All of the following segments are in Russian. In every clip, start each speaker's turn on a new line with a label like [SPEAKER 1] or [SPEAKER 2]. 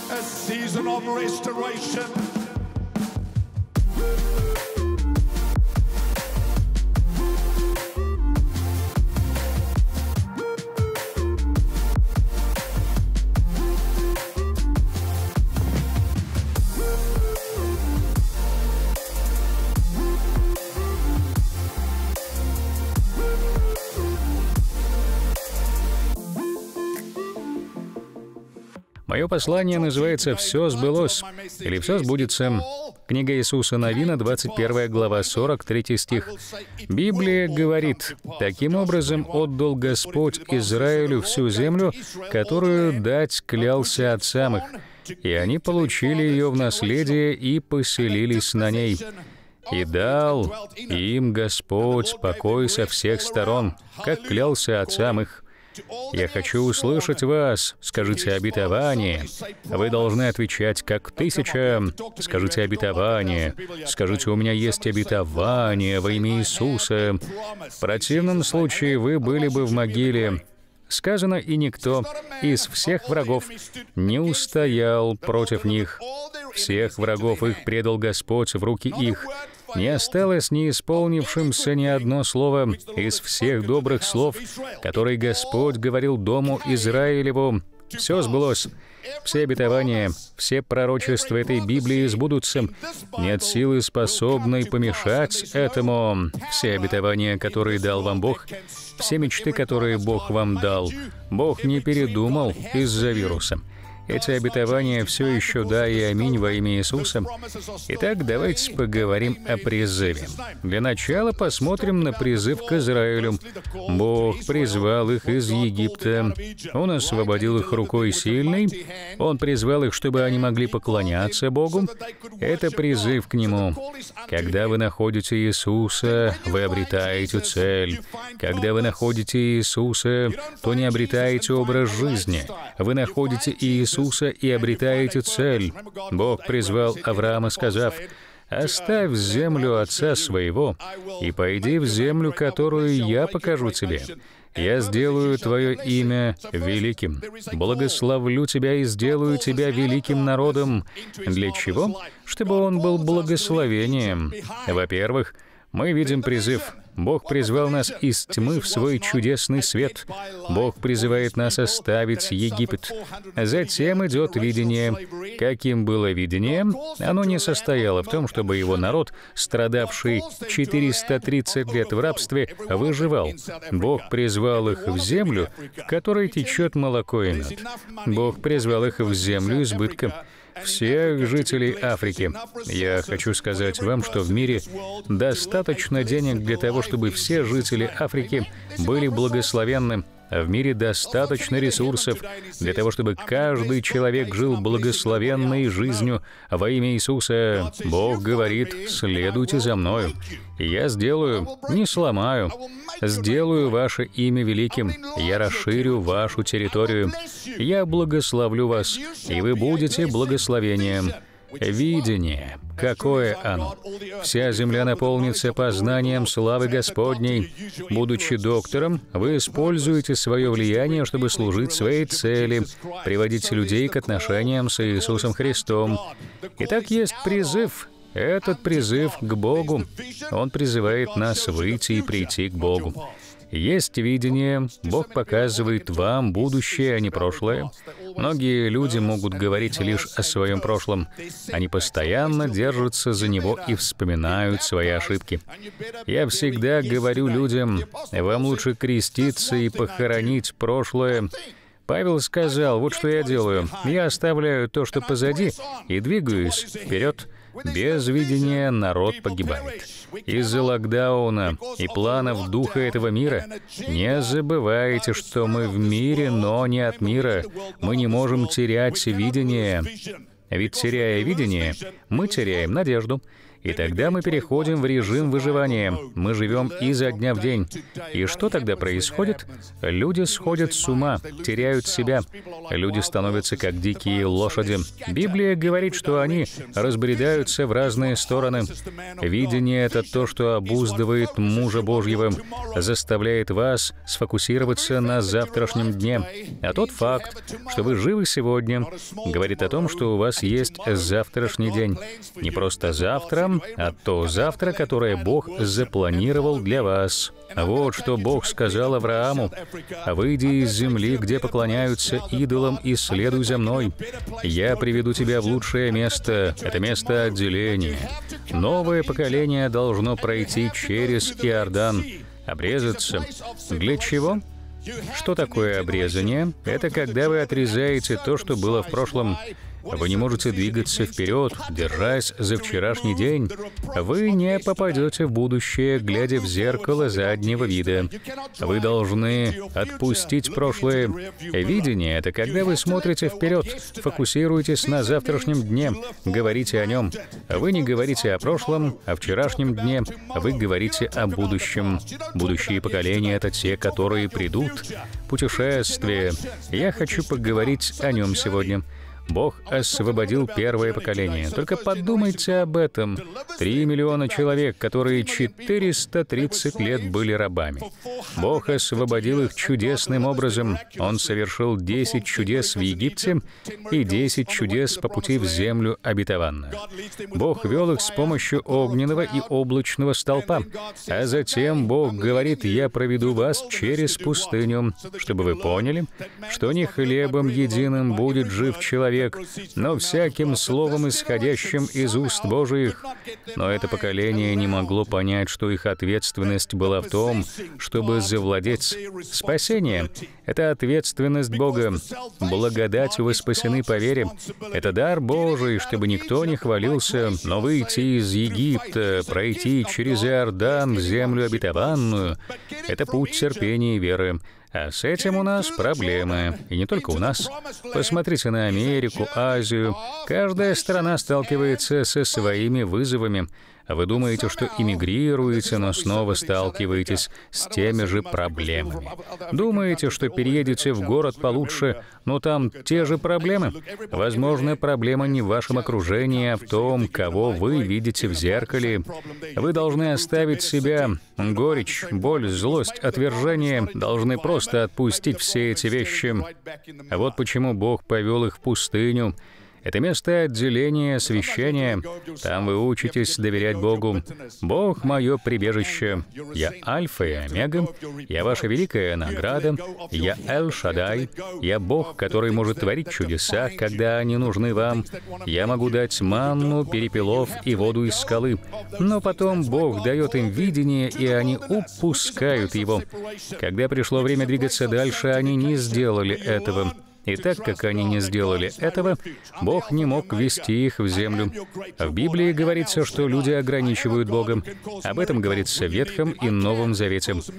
[SPEAKER 1] a season of restoration.
[SPEAKER 2] Мое послание называется «Все сбылось» или «Все сбудется». Книга Иисуса Навина, 21 глава, 43 стих. Библия говорит: «Таким образом отдал Господь Израилю всю землю, которую дать клялся отцам их, и они получили ее в наследие и поселились на ней. И дал им Господь покой со всех сторон, как клялся отцам их». Я хочу услышать вас. Скажите обетование. Вы должны отвечать как 1000. Скажите обетование. Скажите: у меня есть обетование во имя Иисуса. В противном случае вы были бы в могиле. Сказано: и никто из всех врагов не устоял против них. Всех врагов их предал Господь в руки их. Не осталось не исполнившимся ни одно слово из всех добрых слов, которые Господь говорил дому Израилеву. Все сбылось. Все обетования, все пророчества этой Библии сбудутся. Нет силы, способной помешать этому. Все обетования, которые дал вам Бог, все мечты, которые Бог вам дал, Бог не передумал из-за вируса. Эти обетования все еще да и аминь во имя Иисуса. Итак, давайте поговорим о призыве. Для начала посмотрим на призыв к Израилю. Бог призвал их из Египта. Он освободил их рукой сильной. Он призвал их, чтобы они могли поклоняться Богу. Это призыв к Нему. Когда вы находите Иисуса, вы обретаете цель. Когда вы находите Иисуса, то не обретаете образ жизни. Вы находите Иисуса и обретаете цель. Бог призвал Авраама, сказав: «Оставь землю отца своего и пойди в землю, которую я покажу тебе. Я сделаю твое имя великим, благословлю тебя и сделаю тебя великим народом». Для чего? Чтобы он был благословением. Во-первых, мы видим призыв. Бог призвал нас из тьмы в свой чудесный свет. Бог призывает нас оставить Египет. Затем идет видение. Каким было видение? Оно не состояло в том, чтобы его народ, страдавший 430 лет в рабстве, выживал. Бог призвал их в землю, в которой течет молоко и мед. Бог призвал их в землю избытка. Всех жителей Африки. Я хочу сказать вам, что в мире достаточно денег для того, чтобы все жители Африки были благословенны. В мире достаточно ресурсов для того, чтобы каждый человек жил благословенной жизнью во имя Иисуса. Бог говорит: «Следуйте за Мною, и я сделаю, не сломаю, сделаю ваше имя великим, я расширю вашу территорию, я благословлю вас, и вы будете благословением». Видение. Какое оно? Вся земля наполнится познанием славы Господней. Будучи доктором, вы используете свое влияние, чтобы служить своей цели, приводить людей к отношениям с Иисусом Христом. Итак, есть призыв. Этот призыв к Богу. Он призывает нас выйти и прийти к Богу. Есть видение, Бог показывает вам будущее, а не прошлое. Многие люди могут говорить лишь о своем прошлом. Они постоянно держатся за него и вспоминают свои ошибки. Я всегда говорю людям: вам лучше креститься и похоронить прошлое. Павел сказал: вот что я делаю. Я оставляю то, что позади, и двигаюсь вперед. Без видения народ погибает. Из-за локдауна и планов духа этого мира не забывайте, что мы в мире, но не от мира. Мы не можем терять видение. Ведь, теряя видение, мы теряем надежду. И тогда мы переходим в режим выживания. Мы живем изо дня в день. И что тогда происходит? Люди сходят с ума, теряют себя. Люди становятся как дикие лошади. Библия говорит, что они разбредаются в разные стороны. Видение — это то, что обуздывает мужа Божьего, заставляет вас сфокусироваться на завтрашнем дне. А тот факт, что вы живы сегодня, говорит о том, что у вас есть завтрашний день. Не просто завтра, а то завтра, которое Бог запланировал для вас. Вот что Бог сказал Аврааму: «Выйди из земли, где поклоняются идолам, и следуй за мной. Я приведу тебя в лучшее место». Это место отделения. Новое поколение должно пройти через Иордан, обрезаться. Для чего? Что такое обрезание? Это когда вы отрезаете то, что было в прошлом. Вы не можете двигаться вперед, держась за вчерашний день. Вы не попадете в будущее, глядя в зеркало заднего вида. Вы должны отпустить прошлое. Видение — это когда вы смотрите вперед, фокусируетесь на завтрашнем дне, говорите о нем. Вы не говорите о прошлом, о вчерашнем дне, вы говорите о будущем. Будущие поколения — это те, которые придут. Путешествие. Я хочу поговорить о нем сегодня. Бог освободил первое поколение. Только подумайте об этом. 3 миллиона человек, которые 430 лет были рабами. Бог освободил их чудесным образом. Он совершил 10 чудес в Египте и 10 чудес по пути в землю обетованную. Бог вел их с помощью огненного и облачного столпа. А затем Бог говорит: «Я проведу вас через пустыню», чтобы вы поняли, что не хлебом единым будет жив человек, но всяким словом, исходящим из уст Божиих. Но это поколение не могло понять, что их ответственность была в том, чтобы завладеть. Спасение — это ответственность Бога. Благодатью вы спасены по вере. Это дар Божий, чтобы никто не хвалился, но выйти из Египта, пройти через Иордан в землю обетованную — это путь терпения и веры. А с этим у нас проблемы. И не только у нас. Посмотрите на Америку, Азию. Каждая страна сталкивается со своими вызовами. А вы думаете, что эмигрируете, но снова сталкиваетесь с теми же проблемами. Думаете, что переедете в город получше, но там те же проблемы. Возможно, проблема не в вашем окружении, а в том, кого вы видите в зеркале. Вы должны оставить себя. Горечь, боль, злость, отвержение. Должны просто отпустить все эти вещи. А вот почему Бог повел их в пустыню. Это место отделения, освящения. Там вы учитесь доверять Богу. Бог — мое прибежище. Я Альфа и Омега. Я ваша великая награда. Я Эль-Шаддай. Я Бог, который может творить чудеса, когда они нужны вам. Я могу дать манну, перепелов и воду из скалы. Но потом Бог дает им видение, и они упускают его. Когда пришло время двигаться дальше, они не сделали этого. И так как они не сделали этого, Бог не мог ввести их в землю. В Библии говорится, что люди ограничивают Бога. Об этом говорится в Ветхом и Новом Завете. В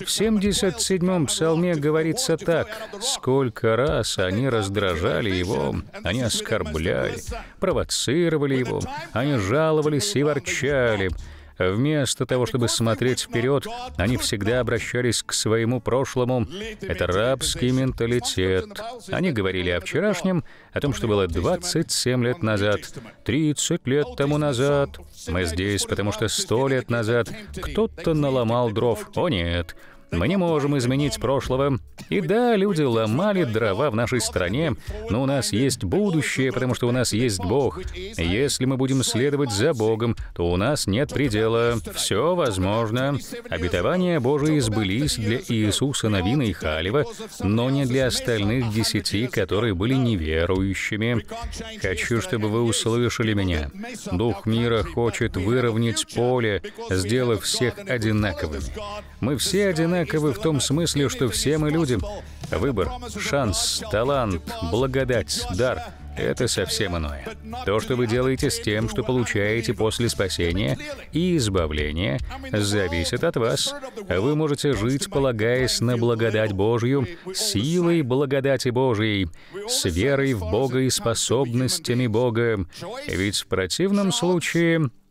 [SPEAKER 2] 77-м псалме говорится так: «Сколько раз они раздражали Его, они оскорбляли, провоцировали Его, они жаловались и ворчали». Вместо того, чтобы смотреть вперед, они всегда обращались к своему прошлому. Это рабский менталитет. Они говорили о вчерашнем, о том, что было 27 лет назад, 30 лет тому назад. Мы здесь, потому что 100 лет назад кто-то наломал дров. О нет! Мы не можем изменить прошлого. И да, люди ломали дрова в нашей стране, но у нас есть будущее, потому что у нас есть Бог. Если мы будем следовать за Богом, то у нас нет предела. Все возможно. Обетования Божии сбылись для Иисуса, Навина и Халева, но не для остальных 10, которые были неверующими. Хочу, чтобы вы услышали меня. Дух мира хочет выровнять поле, сделав всех одинаковыми. Мы все одинаковы в том смысле, что все мы люди. Выбор, шанс, талант, благодать, дар — это совсем иное. То, что вы делаете с тем, что получаете после спасения и избавления, зависит от вас. Вы можете жить, полагаясь на благодать Божью, силой благодати Божьей, с верой в Бога и способностями Бога. Ведь в противном случае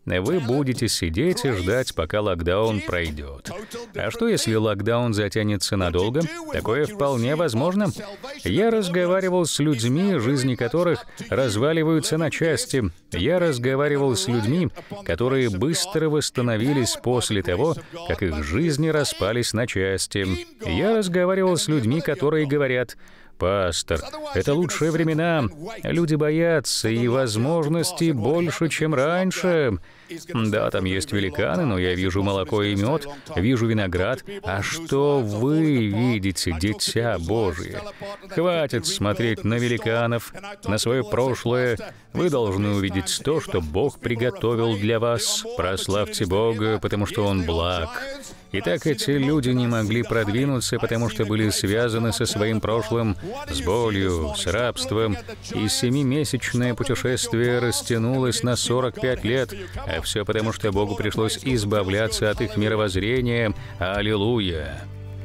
[SPEAKER 2] вы будете сидеть и ждать, пока локдаун пройдет. А что, если локдаун затянется надолго? Такое вполне возможно. Я разговаривал с людьми, жизни которых разваливаются на части. Я разговаривал с людьми, которые быстро восстановились после того, как их жизни распались на части. Я разговаривал с людьми, которые говорят: «Пастор, это лучшие времена. Люди боятся, и возможностей больше, чем раньше. Да, там есть великаны, но я вижу молоко и мед, вижу виноград. А что вы видите, дитя Божие? Хватит смотреть на великанов, на свое прошлое. Вы должны увидеть то, что Бог приготовил для вас. Прославьте Бога, потому что Он благ». Итак, эти люди не могли продвинуться, потому что были связаны со своим прошлым, с болью, с рабством, и 7-месячное путешествие растянулось на 45 лет, а все потому, что Богу пришлось избавляться от их мировоззрения. Аллилуйя!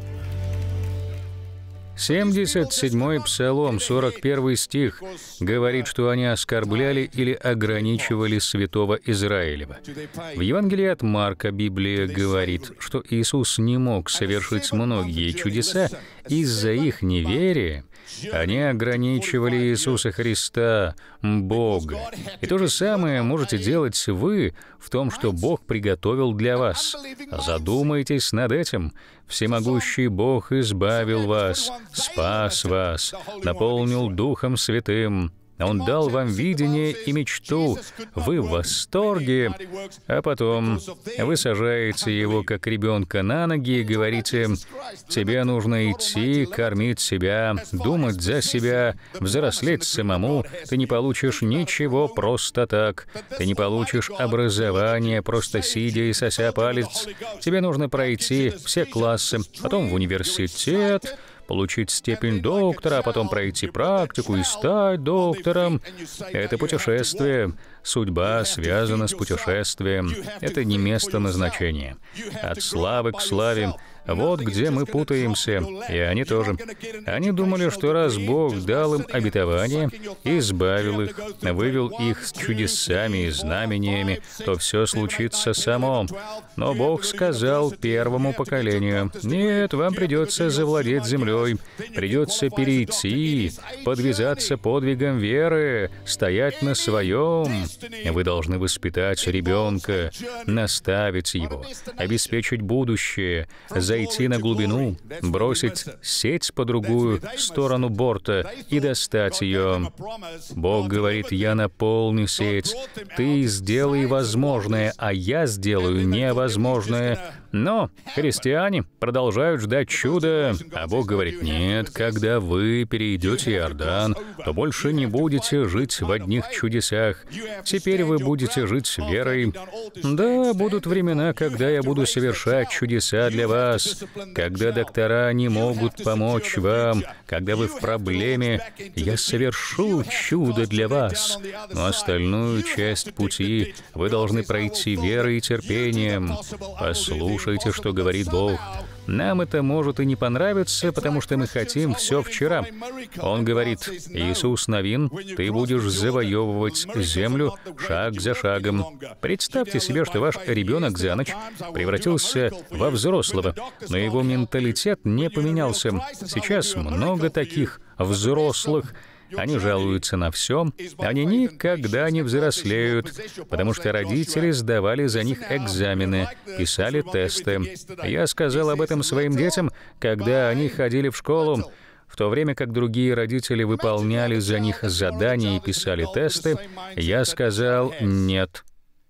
[SPEAKER 2] 77-й Псалом, 41 стих, говорит, что они оскорбляли или ограничивали святого Израилева. В Евангелии от Марка Библия говорит, что Иисус не мог совершить многие чудеса из-за их неверия. Они ограничивали Иисуса Христа, Бога. И то же самое можете делать вы в том, что Бог приготовил для вас. Задумайтесь над этим. Всемогущий Бог избавил вас, спас вас, наполнил Духом Святым. Он дал вам видение и мечту. Вы в восторге. А потом вы сажаете его, как ребенка, на ноги и говорите: «Тебе нужно идти, кормить себя, думать за себя, взрослеть самому. Ты не получишь ничего просто так. Ты не получишь образование, просто сидя и сося палец. Тебе нужно пройти все классы, потом в университет, получить степень доктора, а потом пройти практику и стать доктором. Это путешествие. Судьба связана с путешествием. Это не место назначения. От славы к славе. Вот где мы путаемся. И они тоже. Они думали, что раз Бог дал им обетование, избавил их, вывел их с чудесами и знамениями, то все случится само. Но Бог сказал первому поколению: «Нет, вам придется завладеть землей, придется перейти, подвязаться подвигом веры, стоять на своем. Вы должны воспитать ребенка, наставить его, обеспечить будущее, зайти на глубину, бросить сеть по другую сторону борта и достать ее». Бог говорит: «Я наполню сеть, ты сделай возможное, а я сделаю невозможное». Но христиане продолжают ждать чуда, а Бог говорит: «Нет, когда вы перейдете Иордан, то больше не будете жить в одних чудесах. Теперь вы будете жить верой. Да, будут времена, когда я буду совершать чудеса для вас, когда доктора не могут помочь вам, когда вы в проблеме, я совершу чудо для вас. Но остальную часть пути вы должны пройти верой и терпением». Послушайте, что говорит Бог. Нам это может и не понравиться, потому что мы хотим все вчера. Он говорит: «Иисус Навин, ты будешь завоевывать землю шаг за шагом». Представьте себе, что ваш ребенок за ночь превратился во взрослого, но его менталитет не поменялся. Сейчас много таких взрослых. Они жалуются на все, они никогда не взрослеют, потому что родители сдавали за них экзамены, писали тесты. Я сказал об этом своим детям, когда они ходили в школу, в то время как другие родители выполняли за них задания и писали тесты. Я сказал: «Нет.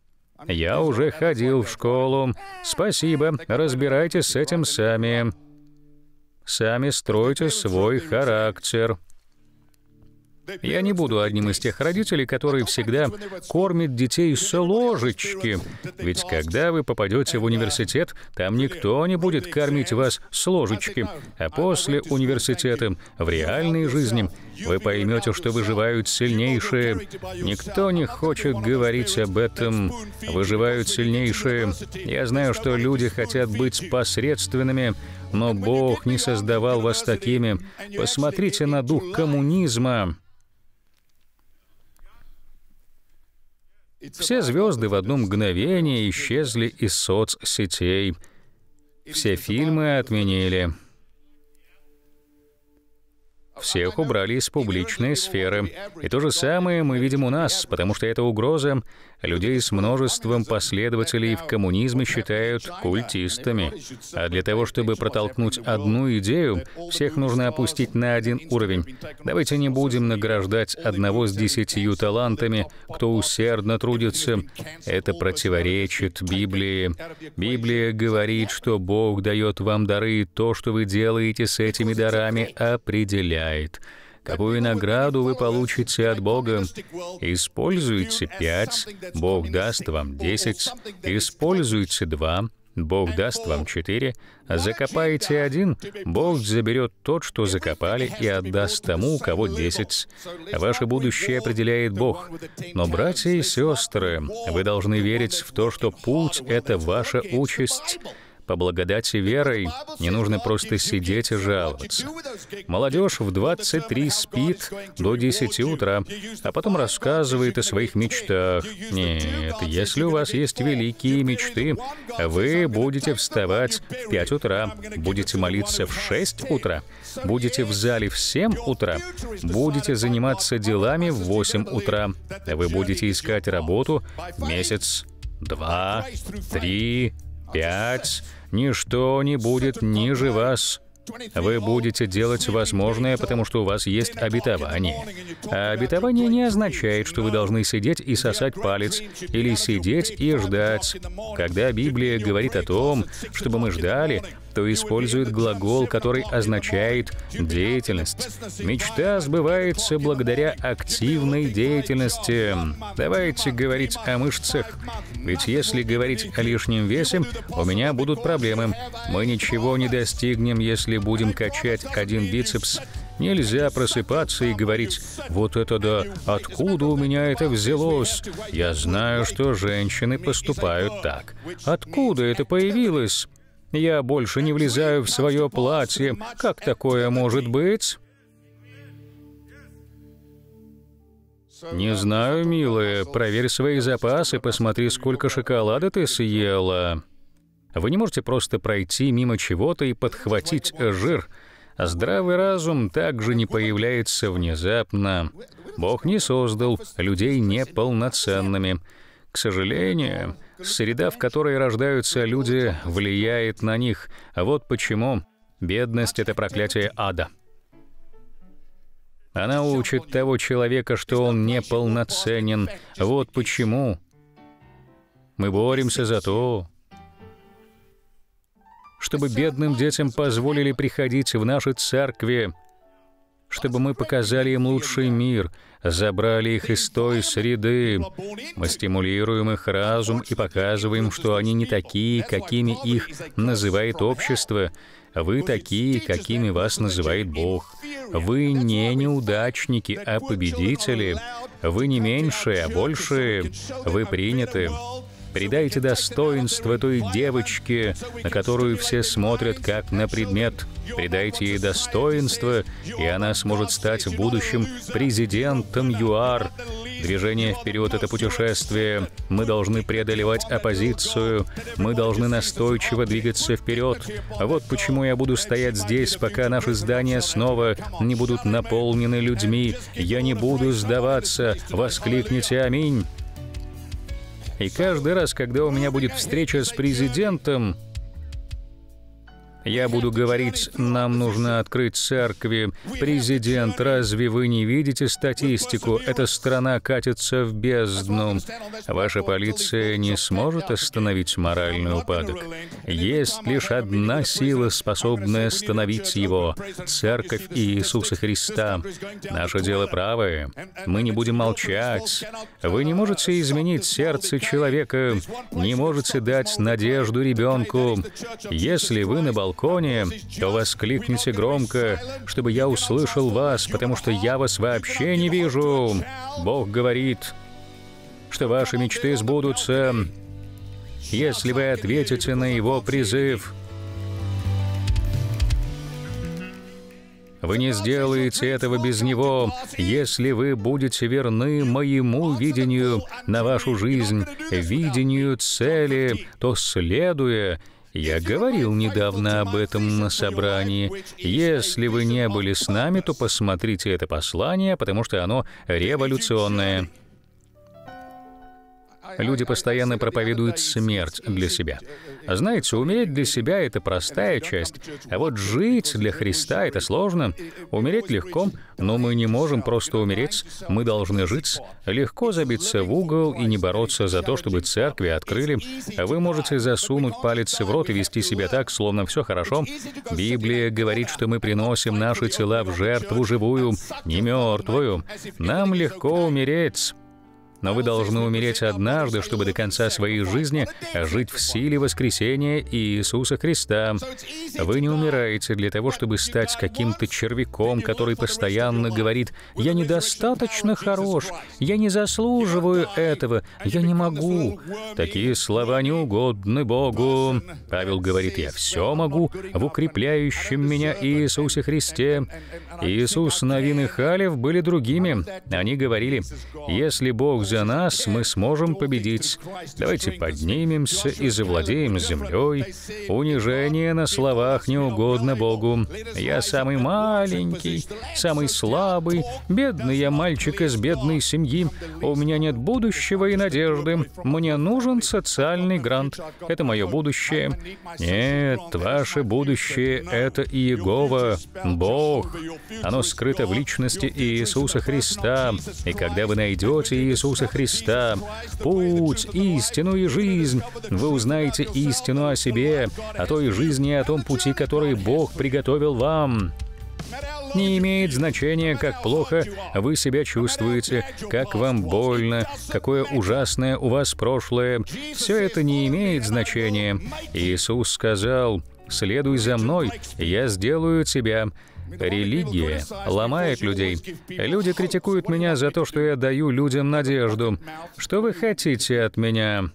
[SPEAKER 2] Я уже ходил в школу. Спасибо, разбирайтесь с этим сами. Сами стройте свой характер». Я не буду одним из тех родителей, которые всегда кормят детей с ложечки. Ведь когда вы попадете в университет, там никто не будет кормить вас с ложечки. А после университета, в реальной жизни, вы поймете, что выживают сильнейшие. Никто не хочет говорить об этом. Выживают сильнейшие. Я знаю, что люди хотят быть посредственными, но Бог не создавал вас такими. Посмотрите на дух коммунизма. Все звезды в одно мгновение исчезли из соцсетей. Все фильмы отменили. Всех убрали из публичной сферы. И то же самое мы видим у нас, потому что эта угроза людей с множеством последователей в коммунизме считают культистами. А для того, чтобы протолкнуть одну идею, всех нужно опустить на один уровень. Давайте не будем награждать одного с 10 талантами, кто усердно трудится. Это противоречит Библии. Библия говорит, что Бог дает вам дары, и то, что вы делаете с этими дарами, определяет, какую награду вы получите от Бога. Используйте 5, Бог даст вам 10. Используйте 2, Бог даст вам 4. Закопаете 1, Бог заберет тот, что закопали, и отдаст тому, у кого 10. Ваше будущее определяет Бог. Но, братья и сестры, вы должны верить в то, что путь — это ваша участь. По благодати верой не нужно просто сидеть и жаловаться. Молодежь в 23 спит до 10 утра, а потом рассказывает о своих мечтах. Нет, если у вас есть великие мечты, вы будете вставать в 5 утра, будете молиться в 6 утра, будете в зале в 7 утра, будете заниматься делами в 8 утра, вы будете искать работу месяц, 2, 3, 5. Ничто не будет ниже вас. Вы будете делать возможное, потому что у вас есть обетование. А обетование не означает, что вы должны сидеть и сосать палец, или сидеть и ждать. Когда Библия говорит о том, чтобы мы ждали, то использует глагол, который означает деятельность. Мечта сбывается благодаря активной деятельности. Давайте говорить о мышцах. Ведь если говорить о лишнем весе, у меня будут проблемы. Мы ничего не достигнем, если будем качать один бицепс. Нельзя просыпаться и говорить: «Вот это да, откуда у меня это взялось? Я знаю, что женщины поступают так. Откуда это появилось? Я больше не влезаю в свое платье. Как такое может быть?» «Не знаю, милая. Проверь свои запасы, посмотри, сколько шоколада ты съела». Вы не можете просто пройти мимо чего-то и подхватить жир. Здравый разум также не появляется внезапно. Бог не создал людей неполноценными. К сожалению, среда, в которой рождаются люди, влияет на них. Вот почему бедность — это проклятие ада. Она учит того человека, что он неполноценен. Вот почему мы боремся за то, чтобы бедным детям позволили приходить в наши церкви, чтобы мы показали им лучший мир, забрали их из той среды. Мы стимулируем их разум и показываем, что они не такие, какими их называет общество. Вы такие, какими вас называет Бог. Вы не неудачники, а победители. Вы не меньшие, а большие. Вы приняты. Придайте достоинство той девочке, на которую все смотрят как на предмет. Придайте ей достоинство, и она сможет стать в будущем президентом ЮАР. Движение вперед — это путешествие. Мы должны преодолевать оппозицию. Мы должны настойчиво двигаться вперед. Вот почему я буду стоять здесь, пока наши здания снова не будут наполнены людьми. Я не буду сдаваться. Воскликните «Аминь». И каждый раз, когда у меня будет встреча с президентом, я буду говорить: нам нужно открыть церкви. Президент, разве вы не видите статистику? Эта страна катится в бездну. Ваша полиция не сможет остановить моральный упадок. Есть лишь одна сила, способная остановить его — Церковь Иисуса Христа. Наше дело правое. Мы не будем молчать. Вы не можете изменить сердце человека, не можете дать надежду ребенку. Если вы на балконе, то воскликните громко, чтобы я услышал вас, потому что я вас вообще не вижу. Бог говорит, что ваши мечты сбудутся, если вы ответите на Его призыв. Вы не сделаете этого без Него, если вы будете верны моему видению на вашу жизнь, видению цели, то следуя. Я говорил недавно об этом на собрании. Если вы не были с нами, то посмотрите это послание, потому что оно революционное. Люди постоянно проповедуют смерть для себя. Знаете, умереть для себя — это простая часть, а вот жить для Христа — это сложно. Умереть легко, но мы не можем просто умереть, мы должны жить. Легко забиться в угол и не бороться за то, чтобы церкви открыли. Вы можете засунуть палец в рот и вести себя так, словно все хорошо. Библия говорит, что мы приносим наши тела в жертву живую, не мертвую. Нам легко умереть. Но вы должны умереть однажды, чтобы до конца своей жизни жить в силе воскресения Иисуса Христа. Вы не умираете для того, чтобы стать каким-то червяком, который постоянно говорит: «Я недостаточно хорош, я не заслуживаю этого, я не могу». Такие слова не угодны Богу. Павел говорит: «Я все могу в укрепляющем меня Иисусе Христе». Иисус, Навин и Халев были другими. Они говорили: «Если Бог за нас, мы сможем победить. Давайте поднимемся и завладеем землей. Унижение на словах не угодно Богу. Я самый маленький, самый слабый, бедный я мальчик из бедной семьи. У меня нет будущего и надежды. Мне нужен социальный грант. Это мое будущее». Нет, ваше будущее — это Иегова, Бог. Оно скрыто в личности Иисуса Христа. И когда вы найдете Иисуса Христа, путь, истину и жизнь, вы узнаете истину о себе, о той жизни и о том пути, который Бог приготовил вам. Не имеет значения, как плохо вы себя чувствуете, как вам больно, какое ужасное у вас прошлое. Все это не имеет значения. Иисус сказал: «Следуй за мной, я сделаю тебя». Религия ломает людей. Люди критикуют меня за то, что я даю людям надежду. Что вы хотите от меня?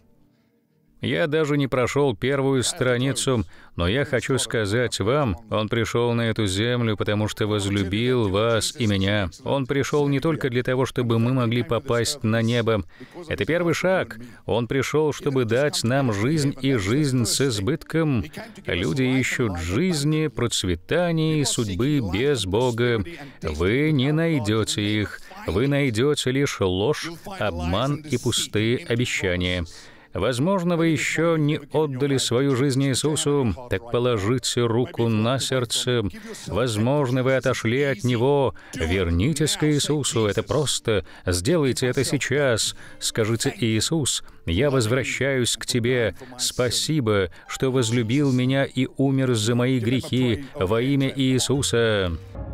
[SPEAKER 2] Я даже не прошел первую страницу, но я хочу сказать вам, Он пришел на эту землю, потому что возлюбил вас и меня. Он пришел не только для того, чтобы мы могли попасть на небо. Это первый шаг. Он пришел, чтобы дать нам жизнь и жизнь с избытком. Люди ищут жизни, процветания и судьбы без Бога. Вы не найдете их. Вы найдете лишь ложь, обман и пустые обещания. Возможно, вы еще не отдали свою жизнь Иисусу, так положите руку на сердце. Возможно, вы отошли от Него. Вернитесь к Иисусу. Это просто. Сделайте это сейчас. Скажите: «Иисус, я возвращаюсь к Тебе. Спасибо, что возлюбил меня и умер за мои грехи во имя Иисуса».